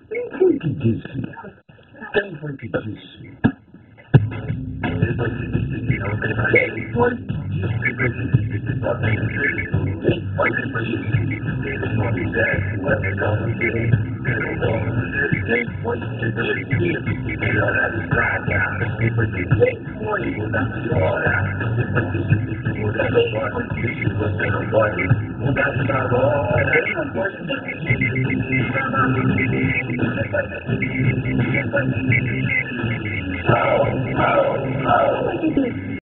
Quem foi que disse? Quem foi que disse? Quem foi que disse que não tem mais? Quem foi que disse que só tem jeito? Quem foi que disse que ele não fizesse o melhor do que quem foi que disse que melhor a estrada? Quem foi que foi mudar de hora? Quem foi que disse que mudar de hora? Se você não pode mudar de agora, quem não pode mudar de